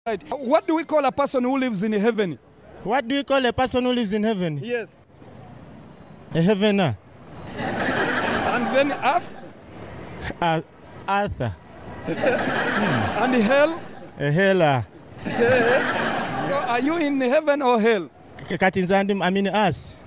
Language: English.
Right. What do we call a person who lives in heaven? What do you call a person who lives in heaven? Yes. A heavener. And then earth? Arthur. And hell? A heller. So are you in heaven or hell? Katinzandim, I mean us.